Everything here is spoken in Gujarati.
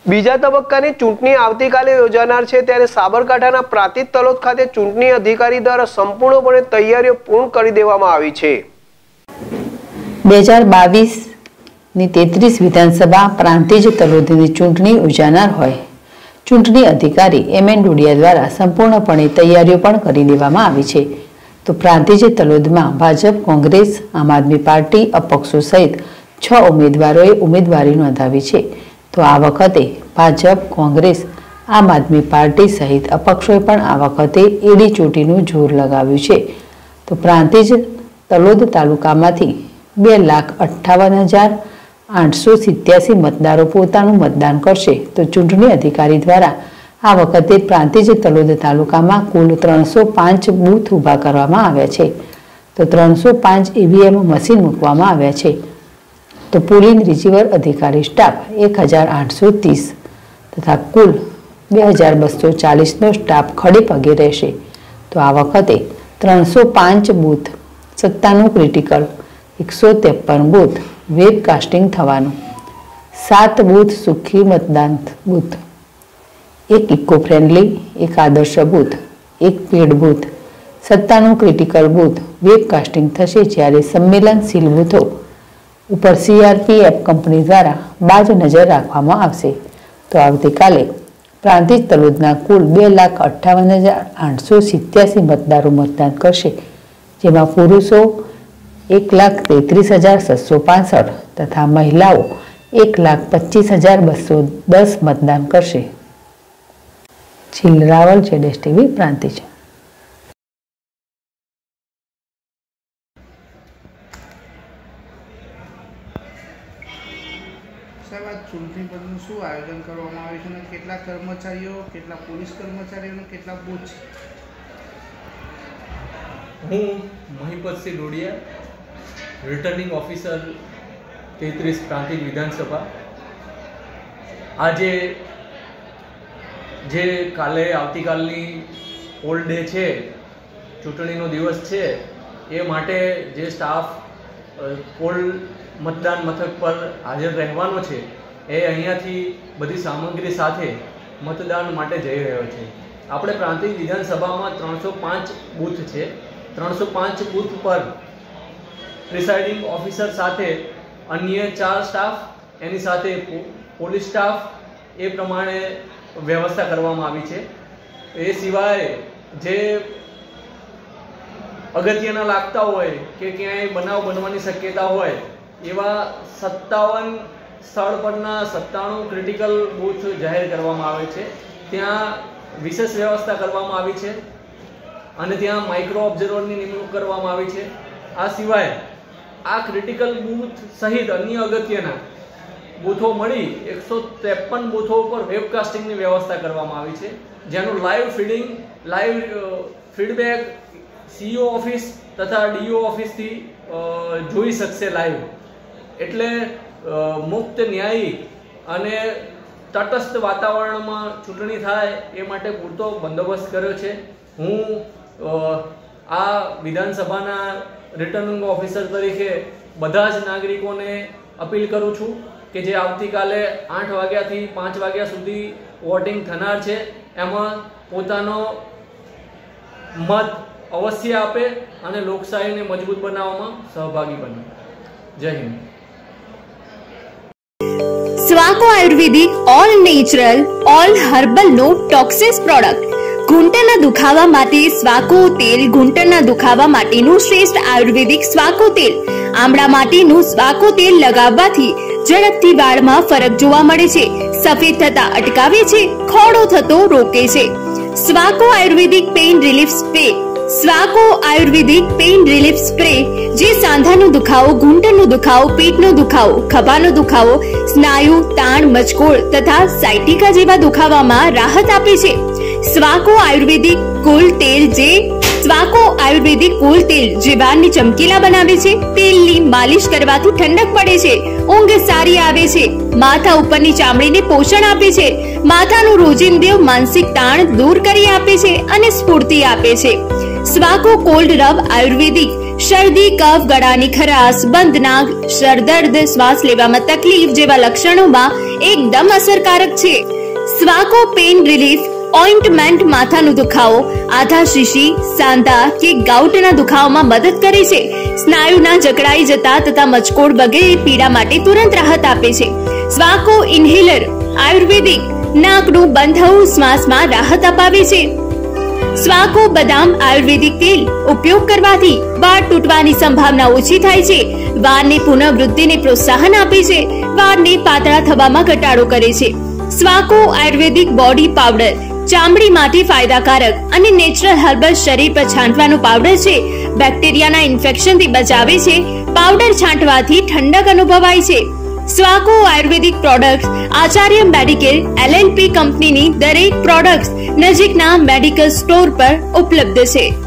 બીજા તબક્કાની ચૂંટણી આવતીકાલે યોજાનાર છે, ત્યારે સાબરકાંઠાના પ્રાંતિજ તલોદ ખાતે ચૂંટણી અધિકારી દ્વારા સંપૂર્ણપણે તૈયારીઓ પૂર્ણ કરી દેવામાં આવી છે। 2022ની 33 વિધાનસભા પ્રાંતિજ તલોદની ચૂંટણી યોજાનાર હોય ચૂંટણી અધિકારી એમએન ડોડિયા દ્વારા સંપૂર્ણપણે તૈયારીઓ પણ કરી દેવામાં આવી છે। તો પ્રાંતિજ તલોદમાં ભાજપ, કોંગ્રેસ, આમ આદમી પાર્ટી, અપક્ષો સહિત 6 ઉમેદવારોએ ઉમેદવારી નોંધાવી છે। તો આ વખતે ભાજપ, કોંગ્રેસ, આમ આદમી પાર્ટી સહિત અપક્ષોએ પણ આ વખતે એડી ચોટીનું જોર લગાવ્યું છે। તો પ્રાંતિજ તલોદ તાલુકામાંથી 2,58,887 મતદારો પોતાનું મતદાન કરશે। તો ચૂંટણી અધિકારી દ્વારા આ વખતે પ્રાંતિજ તલોદ તાલુકામાં કુલ 305 બૂથ ઊભા કરવામાં આવ્યા છે। તો 305 ઈવીએમ મશીન મૂકવામાં આવ્યા છે। તો પોલિંગ રિસીવર અધિકારી સ્ટાફ 1,830 તથા કુલ 2,240નો સ્ટાફ ખડે પગે રહેશે। તો આ વખતે 305 બૂથ, 97 ક્રિટિકલ, 153 બૂથ વેબકાસ્ટિંગ થવાનું, 7 બૂથ સુખી મતદાન બૂથ, 1 ઇકો ફ્રેન્ડલી, 1 આદર્શ બૂથ, 1 પેડ બૂથ, 97 ક્રિટિકલ બૂથ વેબકાસ્ટિંગ થશે। જ્યારે સંમેલનશીલ બૂથો ઉપર CRPF કંપની દ્વારા બાજ નજર રાખવામાં આવશે। તો આવતીકાલે પ્રાંતિજ તલોદના કુલ 2,58,887 મતદારો મતદાન કરશે, જેમાં પુરુષો 1,33,665 તથા મહિલાઓ 1,25,210 મતદાન કરશે। Raval, ZS TV, Prantij. સાહેબ, આ ચૂંટણી પંચનું શું આયોજન કરવામાં આવ્યું છે અને કેટલા કર્મચારીઓ, કેટલા પોલીસ કર્મચારીઓ અને કેટલા બૂથ છે? હું મહિપતસિંહ ડોડિયા, રિટર્નિંગ ઓફિસર 33 પ્રાંતિજ વિધાનસભા। આજે જે આવતીકાલની પોલ ડે છે, ચૂંટણીનો દિવસ છે, એ માટે જે સ્ટાફ પોલ મતદાન મથક પર હાજર રહેવાનો છે એ અહીંયાથી બધી સામગ્રી સાથે મતદાન માટે જઈ રહ્યો છે। આપણે પ્રાંતિજ વિધાનસભામાં 305 બૂથ છે। 305 બૂથ પર પ્રિસાઇડિંગ ઓફિસર સાથે અન્ય 4 સ્ટાફ, એની સાથે પોલીસ સ્ટાફ, એ પ્રમાણે વ્યવસ્થા કરવામાં આવી છે। એ સિવાય જે અગત્યના લાગતા હોય કે ક્યાંય બનાવ બનવાની શક્યતા હોય એવા 57 સ્થળ પરના 97 ક્રિટિકલ બૂથ જાહેર કરવામાં આવે છે। ત્યાં વિશેષ વ્યવસ્થા કરવામાં આવી છે અને ત્યાં માઇક્રો ઓબ્ઝર્વરની નિમણૂક કરવામાં આવી છે। આ સિવાય આ ક્રિટિકલ બૂથ સહિત અન્ય અગત્યના બૂથો મળી 153 બૂથો ઉપર વેબકાસ્ટિંગની વ્યવસ્થા કરવામાં આવી છે, જેનું લાઈવ ફીડબેક CEO ઓફિસ તથા DO ઓફિસથી જોઈ શકશે લાઈવ। એટલે મુક્ત, ન્યાયી અને તટસ્થ વાતાવરણમાં ચૂંટણી થાય એ માટે પૂરતો બંદોબસ્ત કર્યો છે। હું આ વિધાનસભાના રિટર્નિંગ ઓફિસર તરીકે બધા જ નાગરિકોને અપીલ કરું છું કે જે આવતીકાલે 8 વાગ્યાથી 5 વાગ્યા સુધી વોટિંગ થનાર છે, એમાં પોતાનો મત અવશ્ય આપે અને લોકશાહીને મજબૂત બનાવવામાં સહભાગી બને। જય હિન્દ। Swako ayurvedic all natural all herbal no toxins product. ઘૂંટણના દુખાવા માટે સ્વાકો તેલ। ઘૂંટણના દુખાવા માટેનું શ્રેષ્ઠ આયુર્વેદિક સ્વાકો તેલ। આમળા માટેનું સ્વાકો તેલ લગાવવાથી ઝડપથી વાળમાં ફરક જોવા મળે છે, સફેદ થતા અટકાવે છે, ખોડો થતો રોકે છે। Swako ayurvedic pain relief spray. Swako ayurvedic pain relief spray જે સાંધાનો દુખાવો, ઘૂંટણનો દુખાવો, પેટનો દુખાવો, ખભાનો દુખાવો, સ્નાયુ તાણ, મચકોડ તથા સાયટિકા જેવા દુખાવામાં રાહત આપે છે। સ્વાકો આયુર્વેદિક કુલ તેલ જે વાળને ચમકીલા બનાવે છે। તેલની માલિશ કરવાથી ઠંડક પડે છે, ઊંઘ સારી આવે છે, માથા ઉપરની ચામડીને પોષણ આપે છે, માથાનું રોજિંદુ માનસિક તાણ દૂર કરી આપે છે અને સ્ફૂર્તિ આપે છે। સ્વાકો કોલ્ડ રબ આયુર્વેદિક શરદી, કફ, ગળાની ખરાશ, બંધ નાક, સરદર્દ, શ્વાસ લેવામાં તકલીફ જેવા લક્ષણોમાં એકદમ અસરકારક છે। સ્વાકો પેઇન રિલીફ ઓઇન્ટમેન્ટ માથાનો દુખાવો, આધા શીશી, સાંધા કે ગાઉટના દુખાવામાં મદદ કરે છે। સ્નાયુના જકડાઈ જતા તથા મચકોડ વગેરે પીડા માટે તુરંત રાહત આપે છે। સ્વાકો ઇન્હેલર આયુર્વેદિક નાકનું બંધ થવું શ્વાસમાં રાહત અપાવે છે। સ્વાકો બદામ આયુર્વેદિક તેલ ઉપયોગ કરવાથી વાળ તૂટવાની સંભાવના ઓછી થાય છે। વાળની પુનઃવૃદ્ધિને પ્રોત્સાહન આપે છે। વાળને પાતળા થવામાં ઘટાડો કરે છે। સ્વાકો આયુર્વેદિક બોડી પાવડર ચામડી માટે ફાયદાકારક અને નેચરલ હર્બલ શરીર પર છાંટવાનો પાવડર છે। બેક્ટેરિયાના ઇન્ફેક્શનથી બચાવે છે। પાવડર છાંટવાથી ઠંડક અનુભવાય છે। Swako ayurvedic products Acharya Medicare LLP કંપનીની દરેક પ્રોડક્ટ્સ નજીકના મેડિકલ સ્ટોર પર ઉપલબ્ધ છે।